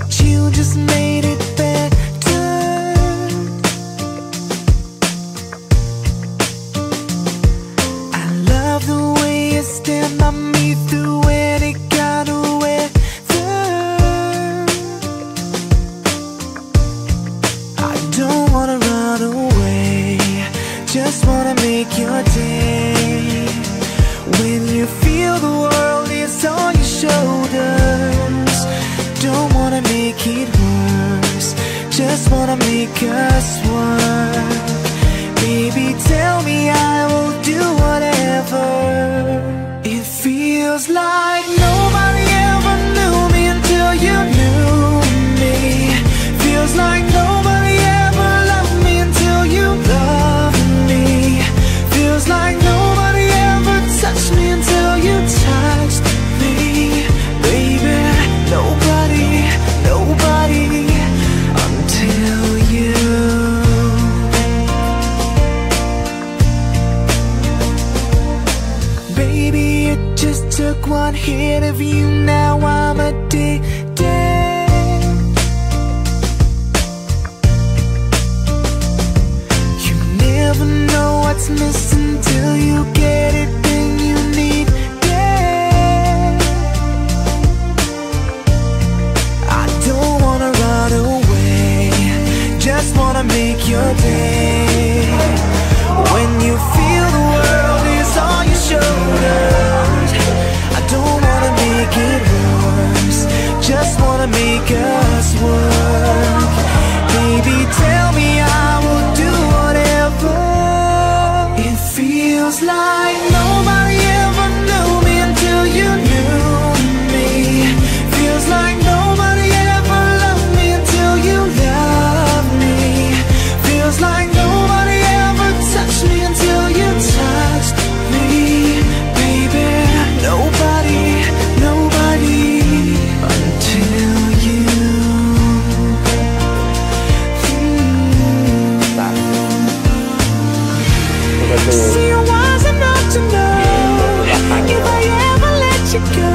but you just made it better. I love the way you stand by me through any kind of weather. I don't wanna run away, just wanna make your day. When you feel the world is on your shoulders, don't wanna make it worse, just wanna make us work. Baby, tell me I will do whatever. It feels like nobody ever knew me until you knew me. Feels like nobody ever loved me until you loved me. Feels like nobody ever touched me until you touched me. Baby, nobody, nobody until you. Baby, it just took one hit of you, now I'm addicted. You never know what's missing till you get it, then you need it. I don't wanna run away, just wanna make your day. When you feel the world is on your shoulders, I don't wanna make it worse, just wanna make us work. Baby, tell me I will do whatever. It feels like nobody ever knew me until you knew me. Feels like nobody ever loved me until you loved me. Feels like nobody ever touched me until you touched me. Baby, nobody, nobody until you. See, I was enough to know if I ever let you go,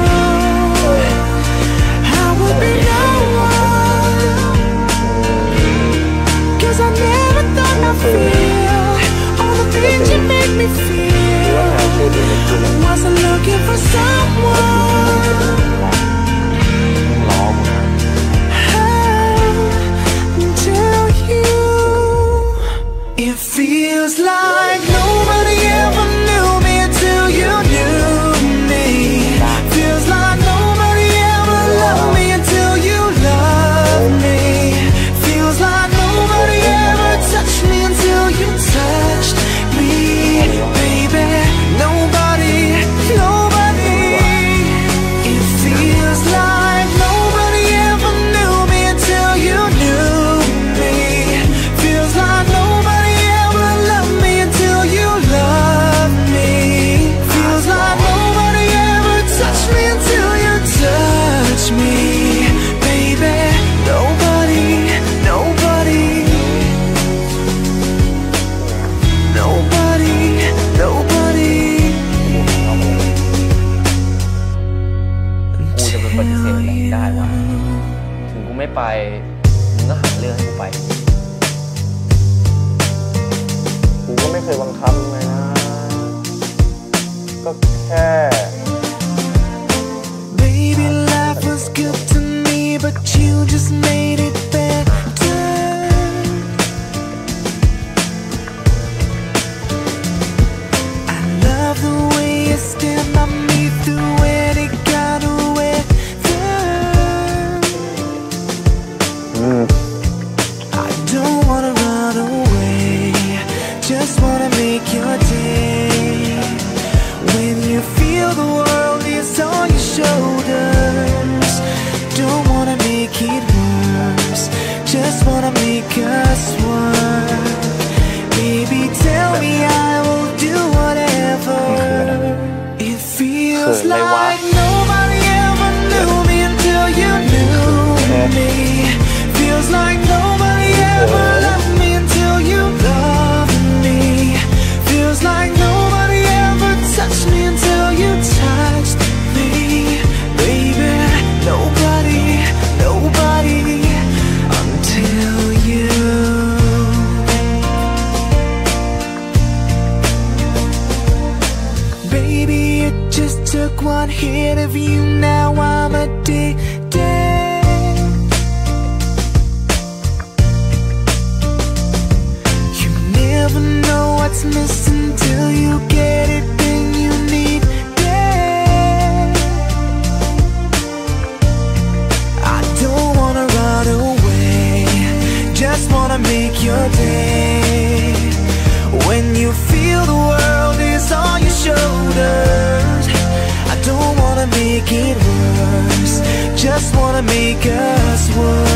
I would be no one. 'Cause I never thought I'd feel all the things you make me feel. I wasn't looking for someone until you. It feels like nobody ever knew me until you knew me. Feels like nobody ever loved me until you loved me. Feels like nobody ever touched me until you touched me. Baby, nobody, nobody. It feels like nobody ever knew me until you knew me. Feels like nobody ever loved me until you loved me. Feels like nobody ever touched me until you touched me. Baby, nobody, nobody, nobody, nobody กูจะไปปฏิเสธแบบได้วะถึงกูไม่ไปมึงก็หาเรื่องให้กูไปกูก็ไม่เคยบังคับมึงเลยนะ ก็แค่ Baby, life was good to me, but you just made it better. I love the way you stand by me through any kind of weather. I don't wanna run away, just wanna make your day. When you feel the world is on your shoulders, don't wanna make it worse, hit of you, now I'm addicted. You never know what's missing till you get it, then you need it. I don't wanna run away, just wanna make your day. When you feel the world is on your shoulders, I don't wanna make it worse, just wanna make us worse.